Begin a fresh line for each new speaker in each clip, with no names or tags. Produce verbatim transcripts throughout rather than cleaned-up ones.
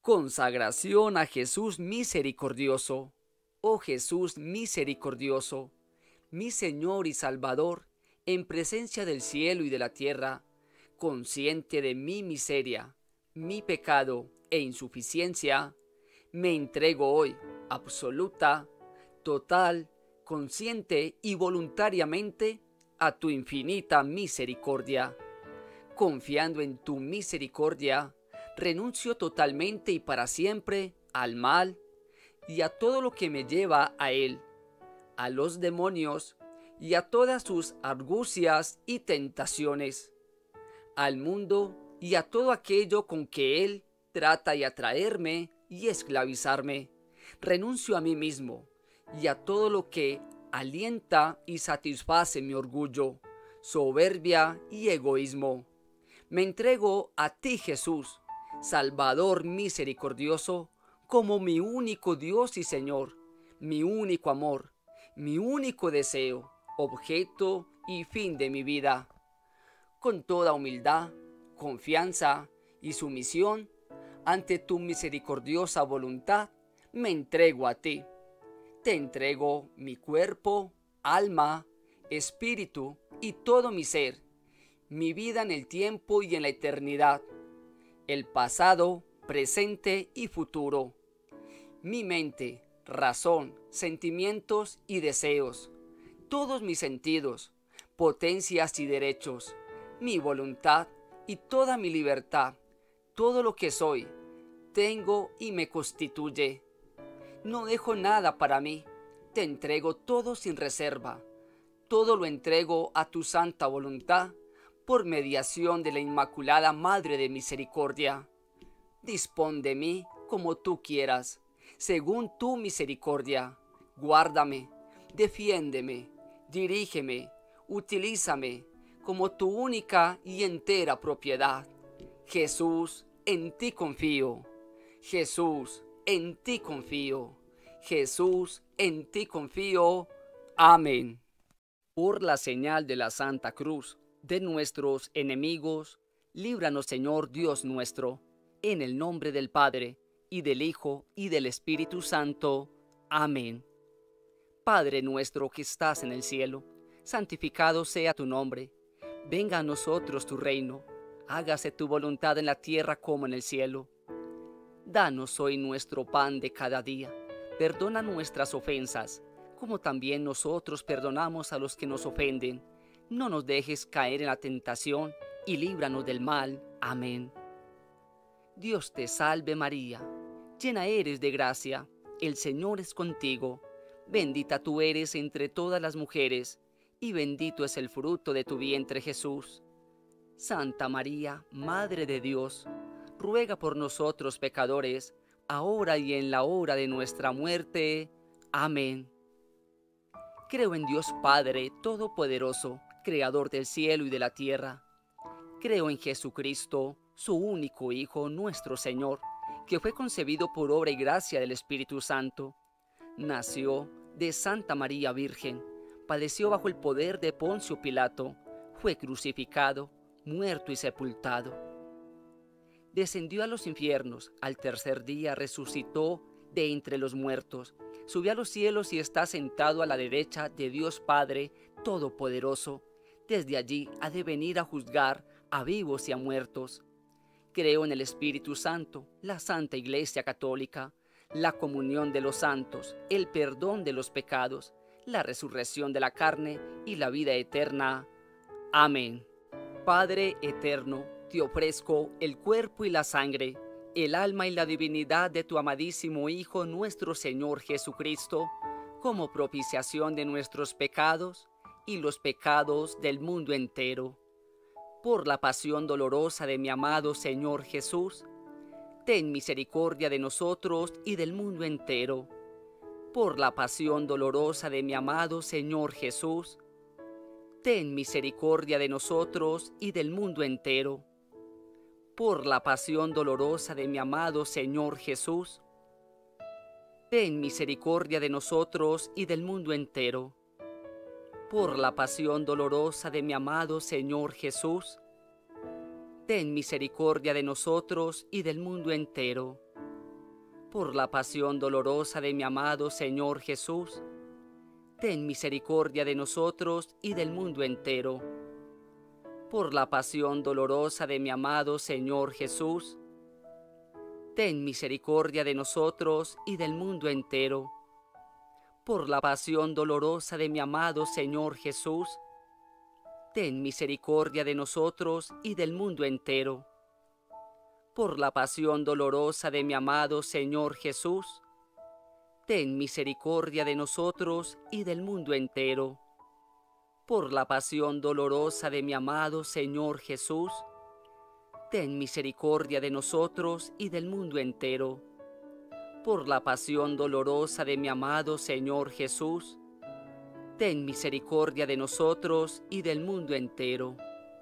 Consagración a Jesús misericordioso. Oh Jesús misericordioso, mi Señor y Salvador, en presencia del cielo y de la tierra, consciente de mi miseria, mi pecado e insuficiencia, me entrego hoy, absoluta, total, consciente y voluntariamente, a tu infinita misericordia. Confiando en tu misericordia, renuncio totalmente y para siempre al mal y a todo lo que me lleva a él, a los demonios y a todas sus argucias y tentaciones, al mundo y a todo aquello con que él trata de atraerme y esclavizarme. Renuncio a mí mismo y a todo lo que alienta y satisface mi orgullo, soberbia y egoísmo. Me entrego a ti, Jesús, Salvador misericordioso, como mi único Dios y Señor, mi único amor, mi único deseo, objeto y fin de mi vida. Con toda humildad, confianza y sumisión, ante tu misericordiosa voluntad, me entrego a ti. Te entrego mi cuerpo, alma, espíritu y todo mi ser, mi vida en el tiempo y en la eternidad, el pasado, presente y futuro, mi mente, razón, sentimientos y deseos, todos mis sentidos, potencias y derechos, mi voluntad y toda mi libertad, todo lo que soy, tengo y me constituye. No dejo nada para mí, te entrego todo sin reserva, todo lo entrego a tu santa voluntad, por mediación de la Inmaculada Madre de Misericordia. Dispón de mí como tú quieras, según tu misericordia. Guárdame, defiéndeme, dirígeme, utilízame como tu única y entera propiedad. Jesús, en ti confío. Jesús, en ti confío. Jesús, en ti confío. Amén. Por la señal de la Santa Cruz de nuestros enemigos, líbranos, Señor Dios nuestro, en el nombre del Padre, y del Hijo, y del Espíritu Santo. Amén. Padre nuestro que estás en el cielo, santificado sea tu nombre. Venga a nosotros tu reino, hágase tu voluntad en la tierra como en el cielo. Danos hoy nuestro pan de cada día, perdona nuestras ofensas, como también nosotros perdonamos a los que nos ofenden. No nos dejes caer en la tentación, y líbranos del mal. Amén. Dios te salve María, llena eres de gracia, el Señor es contigo. Bendita tú eres entre todas las mujeres, y bendito es el fruto de tu vientre Jesús. Santa María, Madre de Dios, ruega por nosotros pecadores, ahora y en la hora de nuestra muerte. Amén. Creo en Dios Padre Todopoderoso, Creador del cielo y de la tierra. Creo en Jesucristo, su único Hijo, nuestro Señor, que fue concebido por obra y gracia del Espíritu Santo. Nació de Santa María Virgen, padeció bajo el poder de Poncio Pilato, fue crucificado, muerto y sepultado. Descendió a los infiernos, al tercer día resucitó de entre los muertos, subió a los cielos y está sentado a la derecha de Dios Padre Todopoderoso. Desde allí ha de venir a juzgar a vivos y a muertos. Creo en el Espíritu Santo, la Santa Iglesia Católica, la comunión de los santos, el perdón de los pecados, la resurrección de la carne y la vida eterna. Amén. Padre eterno, te ofrezco el cuerpo y la sangre, el alma y la divinidad de tu amadísimo Hijo, nuestro Señor Jesucristo, como propiciación de nuestros pecados y los pecados del mundo entero. Por la pasión dolorosa de mi amado Señor Jesús, ten misericordia de nosotros y del mundo entero. Por la pasión dolorosa de mi amado Señor Jesús, ten misericordia de nosotros y del mundo entero. Por la pasión dolorosa de mi amado Señor Jesús, ten misericordia de nosotros y del mundo entero. Por la pasión dolorosa de mi amado Señor Jesús, ten misericordia de nosotros y del mundo entero. por la pasión dolorosa de mi amado Señor Jesús, ten misericordia de nosotros y del mundo entero. Por la pasión dolorosa de mi amado Señor Jesús, ten misericordia de nosotros y del mundo entero. Por la pasión dolorosa de mi amado Señor Jesús, ten misericordia de nosotros y del mundo entero. Por la pasión dolorosa de mi amado Señor Jesús, ten misericordia de nosotros y del mundo entero. Por la pasión dolorosa de mi amado Señor Jesús, ten misericordia de nosotros y del mundo entero. Por la pasión dolorosa de mi amado Señor Jesús, ten misericordia de nosotros y del mundo entero.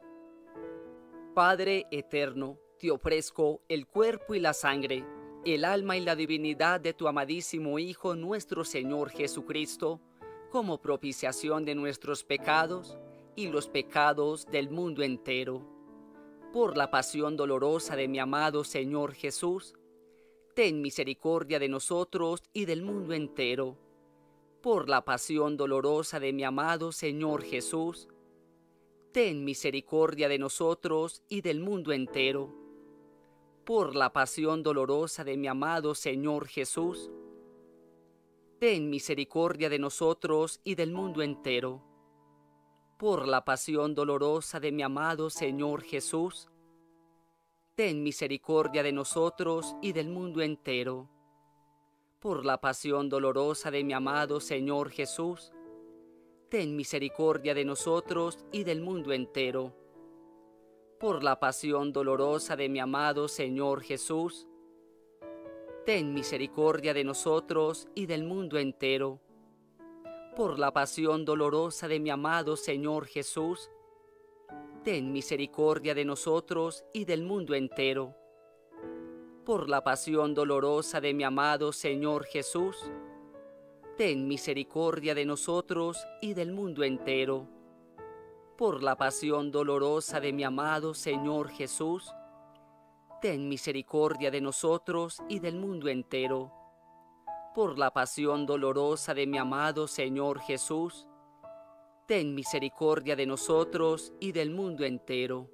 Padre eterno, te ofrezco el cuerpo y la sangre, el alma y la divinidad de tu amadísimo Hijo nuestro Señor Jesucristo, como propiciación de nuestros pecados y los pecados del mundo entero. Por la pasión dolorosa de mi amado Señor Jesús, ten misericordia de nosotros y del mundo entero. Por la pasión dolorosa de mi amado Señor Jesús, ten misericordia de nosotros y del mundo entero. Por la pasión dolorosa de mi amado Señor Jesús, ten misericordia de nosotros y del mundo entero. Por la pasión dolorosa de mi amado Señor Jesús, ten misericordia de nosotros y del mundo entero. Por la pasión dolorosa de mi amado Señor Jesús, ten misericordia de nosotros y del mundo entero. Por la pasión dolorosa de mi amado Señor Jesús, ten misericordia de nosotros y del mundo entero. Por la pasión dolorosa de mi amado Señor Jesús, ten misericordia de nosotros y del mundo entero. Por la pasión dolorosa de mi amado Señor Jesús, ten misericordia de nosotros y del mundo entero. Por la pasión dolorosa de mi amado Señor Jesús, ten misericordia de nosotros y del mundo entero. Por la pasión dolorosa de mi amado Señor Jesús, ten misericordia de nosotros y del mundo entero.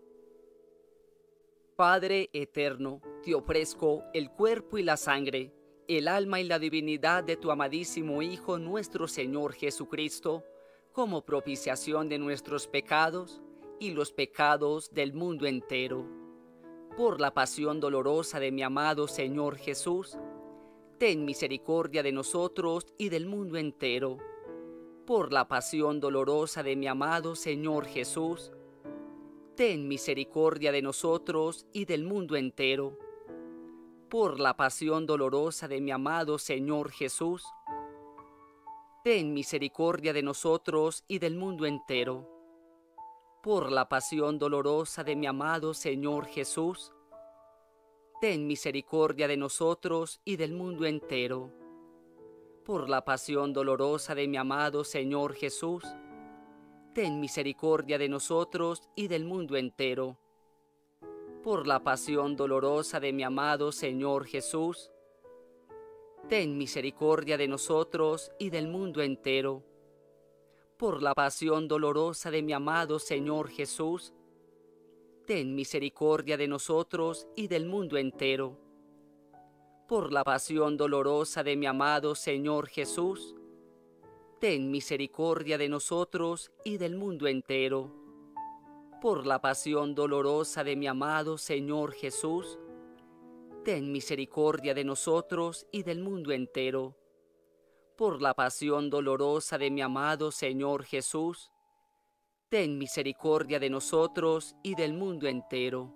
Padre eterno, te ofrezco el cuerpo y la sangre, el alma y la divinidad de tu amadísimo Hijo nuestro Señor Jesucristo, como propiciación de nuestros pecados y los pecados del mundo entero. Por la pasión dolorosa de mi amado Señor Jesús, ten misericordia de nosotros y del mundo entero. Por la pasión dolorosa de mi amado Señor Jesús, ten misericordia de nosotros y del mundo entero. Por la pasión dolorosa de mi amado Señor Jesús, ten misericordia de nosotros y del mundo entero. Por la pasión dolorosa de mi amado Señor Jesús, ten misericordia de nosotros y del mundo entero. Por la pasión dolorosa de mi amado Señor Jesús, ten misericordia de nosotros y del mundo entero. Por la pasión dolorosa de mi amado Señor Jesús, ten misericordia de nosotros y del mundo entero. Por la pasión dolorosa de mi amado Señor Jesús, ten misericordia de nosotros y del mundo entero. Por la pasión dolorosa de mi amado Señor Jesús, ten misericordia de nosotros y del mundo entero. Por la pasión dolorosa de mi amado Señor Jesús, ten misericordia de nosotros y del mundo entero. Por la pasión dolorosa de mi amado Señor Jesús, ten misericordia de nosotros y del mundo entero.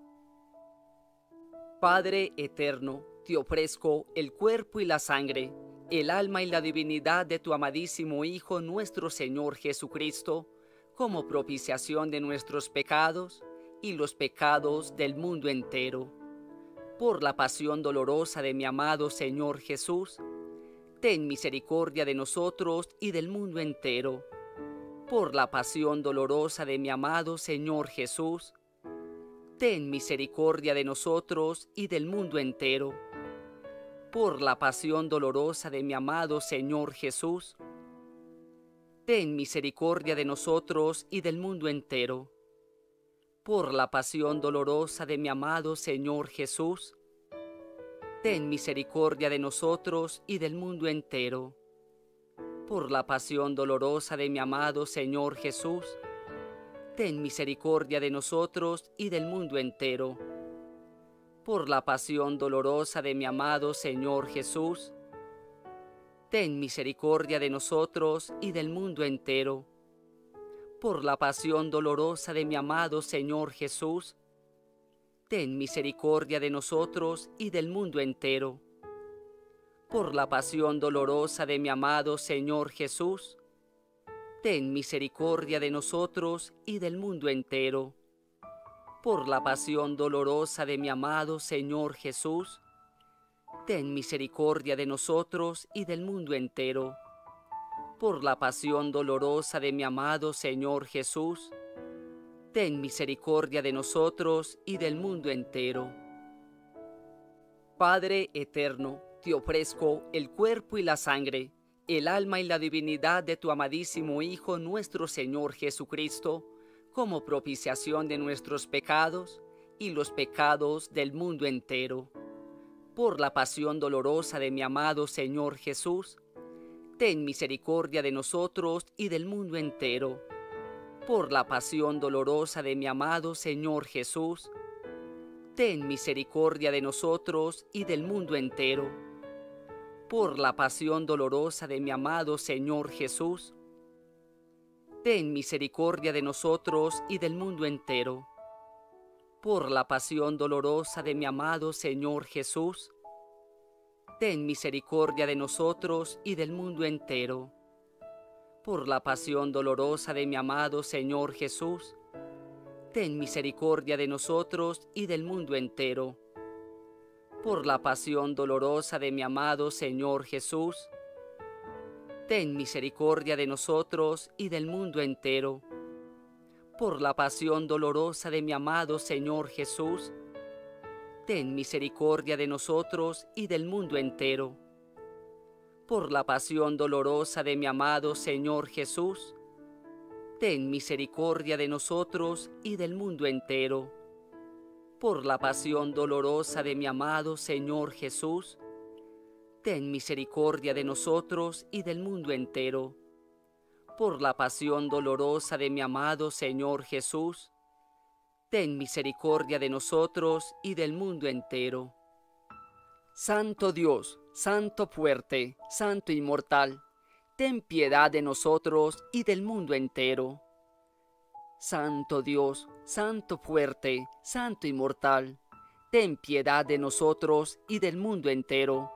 Padre eterno, te ofrezco el cuerpo y la sangre, el alma y la divinidad de tu amadísimo Hijo nuestro Señor Jesucristo, como propiciación de nuestros pecados y los pecados del mundo entero. Por la pasión dolorosa de mi amado Señor Jesús, ten misericordia de nosotros y del mundo entero. Por la pasión dolorosa de mi amado Señor Jesús, ten misericordia de nosotros y del mundo entero. por la pasión dolorosa de mi amado Señor Jesús, ten misericordia de nosotros y del mundo entero. Por la pasión dolorosa de mi amado Señor Jesús, ten misericordia de nosotros y del mundo entero. Por la pasión dolorosa de mi amado Señor Jesús, ten misericordia de nosotros y del mundo entero. Por la pasión dolorosa de mi amado Señor Jesús, ten misericordia de nosotros y del mundo entero. Por la pasión dolorosa de mi amado Señor Jesús, ten misericordia de nosotros y del mundo entero. Por la pasión dolorosa de mi amado Señor Jesús, ten misericordia de nosotros y del mundo entero. Por la pasión dolorosa de mi amado Señor Jesús, ten misericordia de nosotros y del mundo entero. Por la pasión dolorosa de mi amado Señor Jesús, ten misericordia de nosotros y del mundo entero. Padre eterno, te ofrezco el cuerpo y la sangre, el alma y la divinidad de tu amadísimo Hijo nuestro Señor Jesucristo, como propiciación de nuestros pecados y los pecados del mundo entero. Por la pasión dolorosa de mi amado Señor Jesús, ten misericordia de nosotros y del mundo entero. Por la pasión dolorosa de mi amado Señor Jesús, ten misericordia de nosotros y del mundo entero. Por la pasión dolorosa de mi amado Señor Jesús, ten misericordia de nosotros y del mundo entero. Por la pasión dolorosa de mi amado Señor Jesús, ten misericordia de nosotros y del mundo entero. Por la pasión dolorosa de mi amado Señor Jesús, ten misericordia de nosotros y del mundo entero. Por la pasión dolorosa de mi amado Señor Jesús, ten misericordia de nosotros y del mundo entero. Por la pasión dolorosa de mi amado Señor Jesús, ten misericordia de nosotros y del mundo entero. Por la pasión dolorosa de mi amado Señor Jesús, ten misericordia de nosotros y del mundo entero. Por la pasión dolorosa de mi amado Señor Jesús, ten misericordia de nosotros y del mundo entero. Por la pasión dolorosa de mi amado Señor Jesús, ten misericordia de nosotros y del mundo entero. Santo Dios, Santo fuerte, Santo inmortal, ten piedad de nosotros y del mundo entero. Santo Dios, Santo fuerte, Santo inmortal, ten piedad de nosotros y del mundo entero.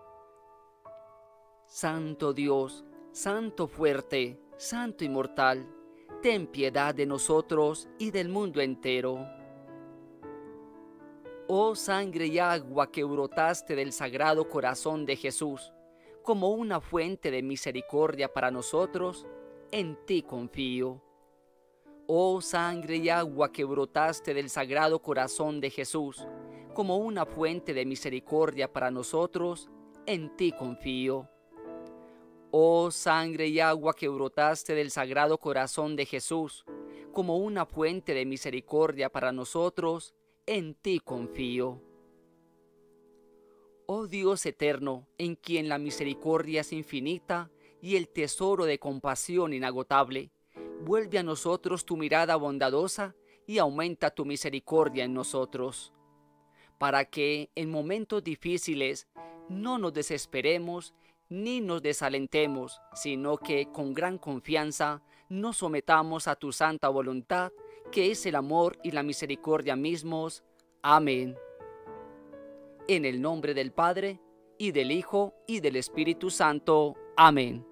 Santo Dios, Santo fuerte, Santo inmortal, ten piedad de nosotros y del mundo entero. Oh sangre y agua que brotaste del Sagrado Corazón de Jesús, como una fuente de misericordia para nosotros, en ti confío. Oh sangre y agua que brotaste del Sagrado Corazón de Jesús, como una fuente de misericordia para nosotros, en ti confío. Oh sangre y agua que brotaste del Sagrado Corazón de Jesús, como una fuente de misericordia para nosotros, en ti confío. Oh Dios eterno, en quien la misericordia es infinita y el tesoro de compasión inagotable, vuelve a nosotros tu mirada bondadosa y aumenta tu misericordia en nosotros, para que en momentos difíciles no nos desesperemos ni nos desalentemos, sino que con gran confianza nos sometamos a tu santa voluntad, que es el amor y la misericordia mismos. Amén. En el nombre del Padre, y del Hijo, y del Espíritu Santo. Amén.